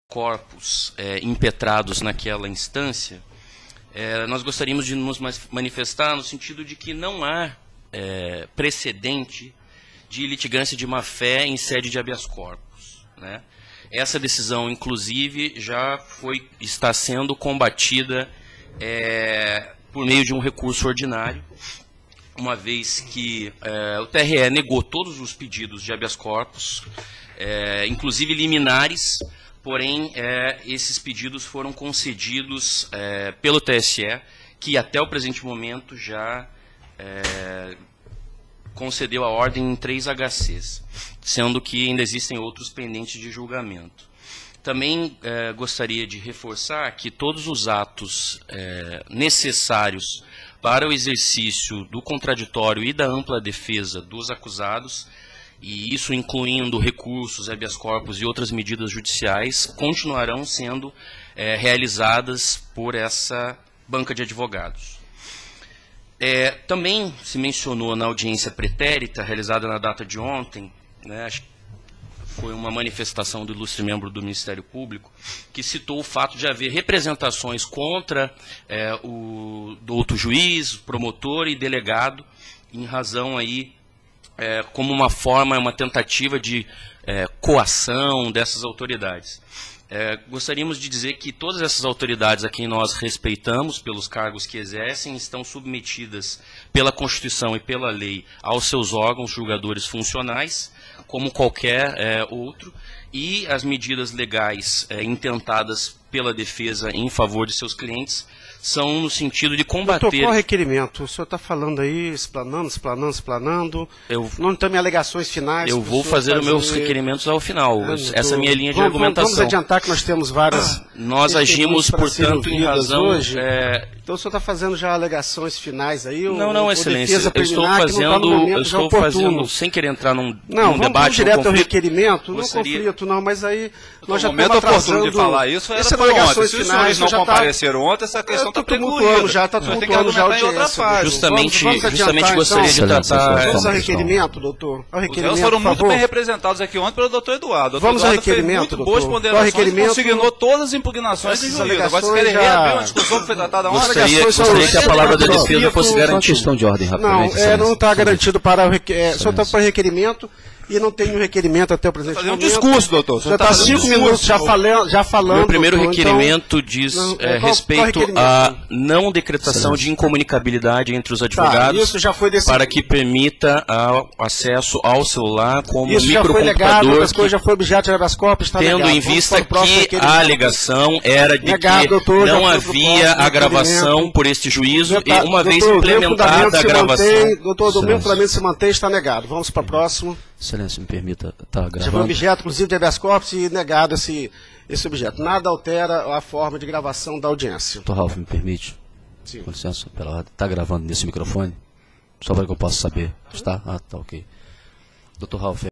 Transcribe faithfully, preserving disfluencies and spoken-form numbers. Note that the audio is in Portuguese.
corpos é, impetrados naquela instância, é, nós gostaríamos de nos manifestar no sentido de que não há é, precedente de litigância de má-fé em sede de habeas corpus, né? Essa decisão, inclusive, já foi, está sendo combatida é, por meio de um recurso ordinário, uma vez que é, o T R E negou todos os pedidos de habeas corpus, é, inclusive liminares. Porém, é, esses pedidos foram concedidos é, pelo T S E, que até o presente momento já é, concedeu a ordem em três H Cs, sendo que ainda existem outros pendentes de julgamento. Também é, gostaria de reforçar que todos os atos é, necessários para o exercício do contraditório e da ampla defesa dos acusados, e isso incluindo recursos, habeas corpus e outras medidas judiciais, continuarão sendo é, realizadas por essa banca de advogados. É, também se mencionou na audiência pretérita, realizada na data de ontem, né, acho que foi uma manifestação do ilustre membro do Ministério Público, que citou o fato de haver representações contra é, o do outro juiz, promotor e delegado, em razão aí É, como uma forma, uma tentativa de é, coação dessas autoridades. É, gostaríamos de dizer que todas essas autoridades a quem nós respeitamos pelos cargos que exercem estão submetidas pela Constituição e pela lei aos seus órgãos julgadores funcionais, como qualquer é, outro, e as medidas legais é, intentadas pela defesa em favor de seus clientes são no sentido de combater... Doutor, qual requerimento? O senhor está falando aí, explanando, explanando, explanando, eu, não tem alegações finais? Eu vou fazer os meus requerimentos ao final, ah, essa é a minha linha de vamos, argumentação. Vamos adiantar que nós temos várias... Nós agimos, portanto, em razão... Hoje. É... Então o senhor está fazendo já alegações finais aí? Ou, não, não, ou excelência, eu estou fazendo, tá eu estou fazendo, sem querer entrar num, não, num debate, vamos direto num ao requerimento, gostaria... não conflito não, mas aí nós já estamos atrasando... O momento oportuno de falar isso era para ontem. Se os senhores não compareceram ontem, essa questão está precluída. Já está tumultuando já a audiência. Justamente, vamos, vamos justamente gostaria então, de tratar... Vamos ao requerimento, doutor. Ao requerimento, os foram muito favor. bem representados aqui ontem pelo doutor Eduardo. O doutor vamos Eduardo ao requerimento, fez muito boas ponderações e consignou todas as impugnações de juízo. Agora, se querem reabrir uma discussão que foi tratada ontem... Gostaria, gostaria que a palavra da defesa fosse garantida. Questão de ordem, rapidamente. Não, é, não está garantido para o requerimento. Só está para o requerimento. E não tem um requerimento até o presente fazer um momento. discurso, doutor. Já está cinco minutos já falando, já falando. Meu primeiro doutor, requerimento então, diz não, é, qual, respeito qual à não decretação de incomunicabilidade entre os advogados, tá, isso já foi para que permita ao acesso ao celular como isso já foi microcomputador. Legado, as coisas já foi objeto de habeas corpus, está tendo negado. em vista que a alegação era de negado, que doutor, não havia a gravação por este juízo e uma vez implementada a gravação... Mantém, doutor, do meu fundamento se mantém, está negado. Vamos para o próximo. Excelência, me permita estar gravando. Já foi objeto, inclusive, de habeas corpus e negado esse, esse objeto. Nada altera a forma de gravação da audiência. Doutor Ralf, me permite? Sim. Com licença, pela ordem. Está gravando nesse microfone? Só para que eu possa saber. Está? Ah, tá ok. Doutor Ralf.